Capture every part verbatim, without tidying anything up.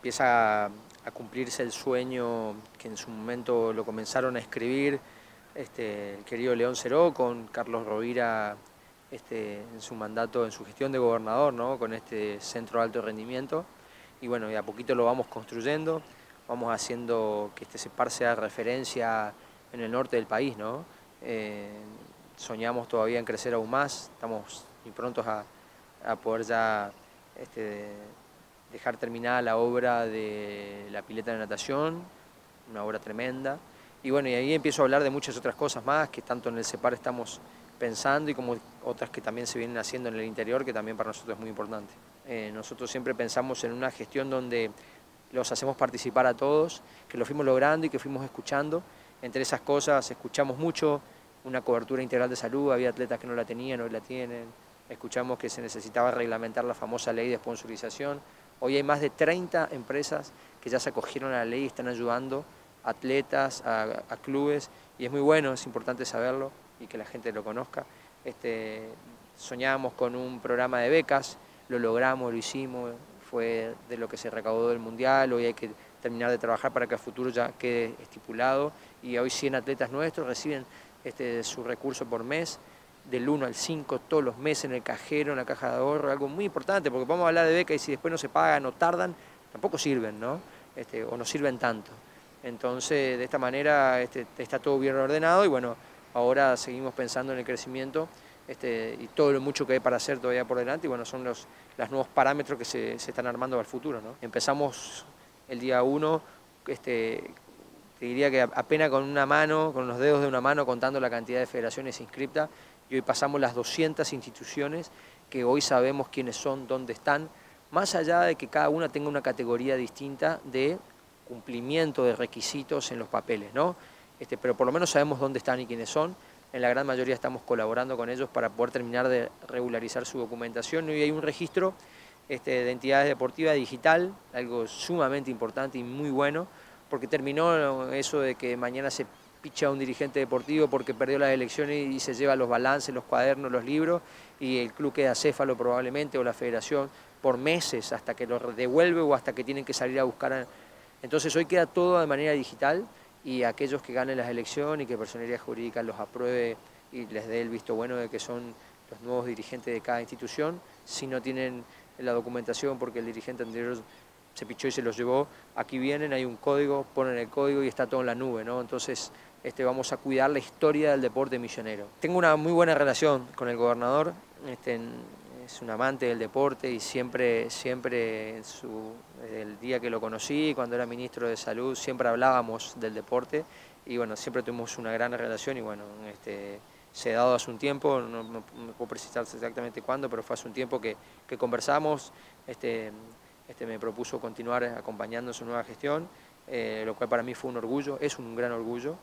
empieza a, a cumplirse el sueño que en su momento lo comenzaron a escribir este, el querido León Seró con Carlos Rovira este, en su mandato, en su gestión de gobernador, ¿no? Con este centro de alto rendimiento. Y bueno, y a poquito lo vamos construyendo, vamos haciendo que este CEPAR sea referencia en el norte del país, ¿no? Eh, soñamos todavía en crecer aún más, estamos muy prontos a, a poder ya este, dejar terminada la obra de la pileta de natación, una obra tremenda. Y bueno, y ahí empiezo a hablar de muchas otras cosas más que tanto en el CEPAR estamos pensando y como otras que también se vienen haciendo en el interior, que también para nosotros es muy importante. Eh, nosotros siempre pensamos en una gestión donde los hacemos participar a todos, que lo fuimos logrando y que fuimos escuchando. Entre esas cosas escuchamos mucho una cobertura integral de salud, había atletas que no la tenían, hoy la tienen. Escuchamos que se necesitaba reglamentar la famosa ley de sponsorización. Hoy hay más de treinta empresas que ya se acogieron a la ley y están ayudando a atletas, a, a clubes, y es muy bueno, es importante saberlo y que la gente lo conozca. Este, soñábamos con un programa de becas, lo logramos, lo hicimos, fue de lo que se recaudó del Mundial, hoy hay que terminar de trabajar para que a futuro ya quede estipulado, y hoy cien atletas nuestros reciben este, su recurso por mes, del uno al cinco todos los meses en el cajero, en la caja de ahorro, algo muy importante, porque vamos a hablar de becas y si después no se pagan o tardan, tampoco sirven, ¿no? Este, o no sirven tanto. Entonces, de esta manera este, está todo bien ordenado y bueno, ahora seguimos pensando en el crecimiento este, y todo lo mucho que hay para hacer todavía por delante y bueno, son los, los nuevos parámetros que se, se están armando al futuro, ¿no? Empezamos el día uno, este, te diría que apenas con una mano, con los dedos de una mano contando la cantidad de federaciones inscriptas, y hoy pasamos las doscientas instituciones que hoy sabemos quiénes son, dónde están, más allá de que cada una tenga una categoría distinta de cumplimiento de requisitos en los papeles, ¿no? Este, pero por lo menos sabemos dónde están y quiénes son. En la gran mayoría estamos colaborando con ellos para poder terminar de regularizar su documentación. Hoy hay un registro este, de entidades deportivas digital, algo sumamente importante y muy bueno, porque terminó eso de que mañana se picha a un dirigente deportivo porque perdió las elecciones y se lleva los balances, los cuadernos, los libros, y el club queda acéfalo probablemente, o la federación, por meses hasta que lo devuelve o hasta que tienen que salir a buscar a... Entonces hoy queda todo de manera digital y aquellos que ganen las elecciones y que Personería Jurídica los apruebe y les dé el visto bueno de que son los nuevos dirigentes de cada institución, si no tienen la documentación porque el dirigente anterior se pichó y se los llevó, aquí vienen, hay un código, ponen el código y está todo en la nube, ¿no? Entonces este, vamos a cuidar la historia del deporte misionero. Tengo una muy buena relación con el gobernador, este, es un amante del deporte y siempre, siempre en su, desde el día que lo conocí, cuando era ministro de Salud, siempre hablábamos del deporte y bueno, siempre tuvimos una gran relación y bueno, este, se ha dado hace un tiempo, no, no, no puedo precisar exactamente cuándo, pero fue hace un tiempo que, que conversamos, este, este, me propuso continuar acompañando su nueva gestión, eh, lo cual para mí fue un orgullo, es un gran orgullo.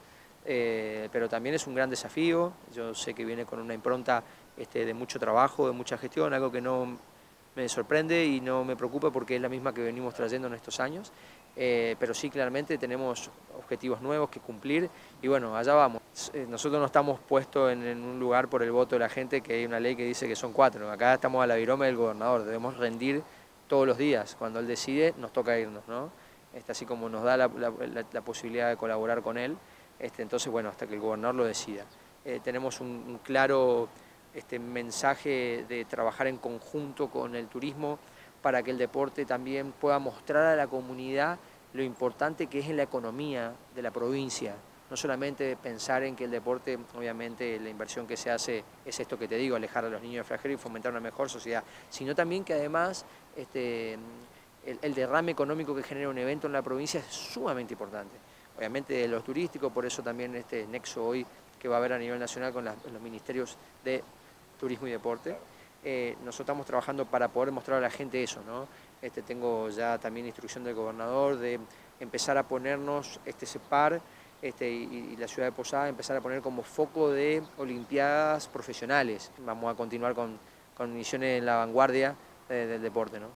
Eh, pero también es un gran desafío, yo sé que viene con una impronta este, de mucho trabajo, de mucha gestión, algo que no me sorprende y no me preocupa porque es la misma que venimos trayendo en estos años, eh, pero sí claramente tenemos objetivos nuevos que cumplir y bueno, allá vamos. Nosotros no estamos puestos en, en un lugar por el voto de la gente, que hay una ley que dice que son cuatro, acá estamos a la virome del gobernador, debemos rendir todos los días, cuando él decide nos toca irnos, ¿no? Este, así como nos da la, la, la, la posibilidad de colaborar con él. Este, entonces, bueno, hasta que el gobernador lo decida. Eh, tenemos un, un claro este, mensaje de trabajar en conjunto con el turismo para que el deporte también pueda mostrar a la comunidad lo importante que es en la economía de la provincia. No solamente pensar en que el deporte, obviamente la inversión que se hace es esto que te digo, alejar a los niños de flagelo y fomentar una mejor sociedad, sino también que además este, el, el derrame económico que genera un evento en la provincia es sumamente importante. Obviamente de los turísticos, por eso también este nexo hoy que va a haber a nivel nacional con las, los ministerios de turismo y deporte. Eh, nosotros estamos trabajando para poder mostrar a la gente eso, ¿no? Este, tengo ya también instrucción del gobernador de empezar a ponernos este CEPAR este, y, y la ciudad de Posada, empezar a poner como foco de olimpiadas profesionales. Vamos a continuar con, con misiones en la vanguardia de, del deporte, ¿no?